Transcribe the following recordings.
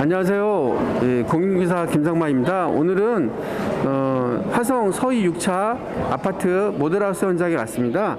안녕하세요. 예, 공인기사 김상만입니다. 오늘은 화성 서희 6차 아파트 모델하우스 현장에 왔습니다.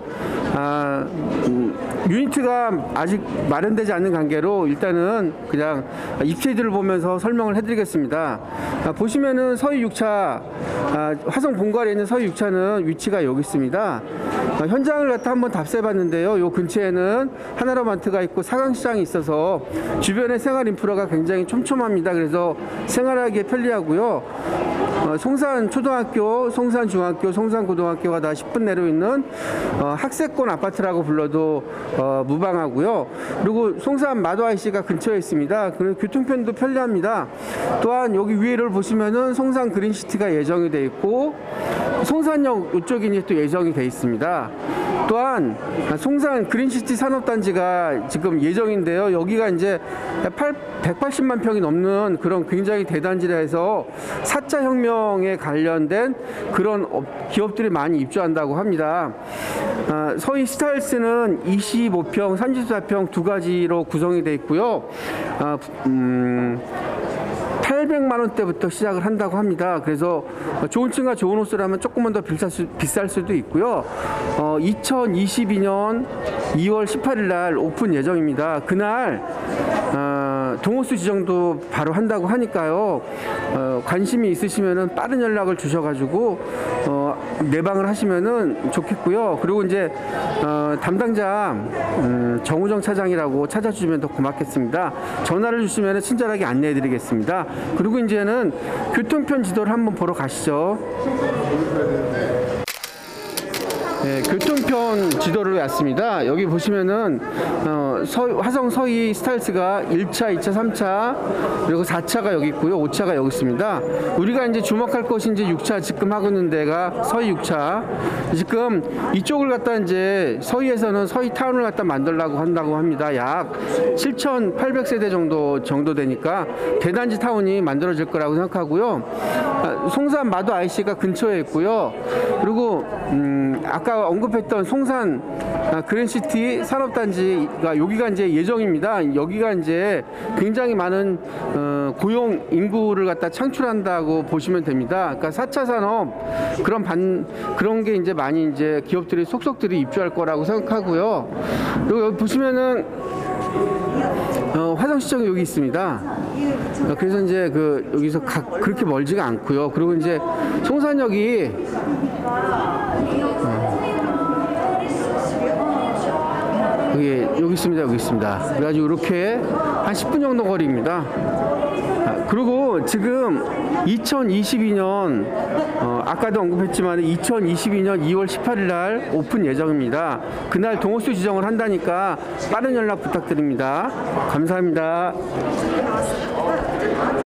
유니트가 아직 마련되지 않는 관계로 일단은 그냥 입체들을 보면서 설명을 해드리겠습니다. 보시면은 서희 6차 화성 본관에 있는 서희 6차는 위치가 여기 있습니다. 현장을 갖다 한번 답사해봤는데요. 요 근처에는 하나로마트가 있고 사강시장이 있어서 주변의 생활 인프라가 굉장히 촘촘합니다. 그래서 생활하기에 편리하고요. 송산 초등학교, 송산 중학교, 송산 고등학교가 다 10분 내로 있는 학세권 아파트라고 불러도 무방하고요. 그리고 송산 마도 IC가 근처에 있습니다. 그리고 교통편도 편리합니다. 또한 여기 위에를 보시면은 송산 그린시티가 예정이 되어 있고 송산역 이쪽이 또 예정이 되어 있습니다. 또한 송산 그린시티 산업단지가 지금 예정인데요. 여기가 이제 180만 평이 넘는 그런 굉장히 대단지라 해서 4차 혁명에 관련된 그런 기업들이 많이 입주한다고 합니다. 서희 스타일스는 25평, 34평 두 가지로 구성이 되어 있고요. 800만 원대부터 시작을 한다고 합니다. 그래서 좋은 층과 좋은 호수라면 조금만 더 비쌀 수도 있고요. 2022년 2월 18일 날 오픈 예정입니다. 그날 동호수 지정도 바로 한다고 하니까요. 관심이 있으시면은 빠른 연락을 주셔가지고 내방을 하시면은 좋겠고요. 그리고 이제 담당자 정우정 차장이라고 찾아주시면 더 고맙겠습니다. 전화를 주시면 친절하게 안내해드리겠습니다. 그리고 이제는 교통편 지도를 한번 보러 가시죠. 네, 교통편 지도를 왔습니다. 여기 보시면은 화성 서희 스타일스가 1차, 2차, 3차 그리고 4차가 여기 있고요. 5차가 여기 있습니다. 우리가 이제 주목할 것이 이제 6차 지금 하고 있는 데가 서희 6차. 지금 이쪽을 갖다 이제 서희에서는 서희 타운을 갖다 만들려고 한다고 합니다. 약 7,800세대 정도 되니까 대단지 타운이 만들어질 거라고 생각하고요. 송산 마도 IC가 근처에 있고요. 그리고 아까 언급했던 송산 그린시티 산업단지가 여기가 이제 예정입니다. 여기가 이제 굉장히 많은 고용 인구를 갖다 창출한다고 보시면 됩니다. 그러니까 4차 산업 그런 게 이제 많이 이제 기업들이 속속들이 입주할 거라고 생각하고요. 그리고 여기 보시면은 화성시청이 여기 있습니다. 그래서 이제 여기서 그렇게 멀지가 않고요. 그리고 이제 송산역이 여기 있습니다. 여기 있습니다. 그래가지고 이렇게 한 10분 정도 거리입니다. 그리고 지금 2022년 아까도 언급했지만 2022년 2월 18일 날 오픈 예정입니다. 그날 동호수 지정을 한다니까 빠른 연락 부탁드립니다. 감사합니다.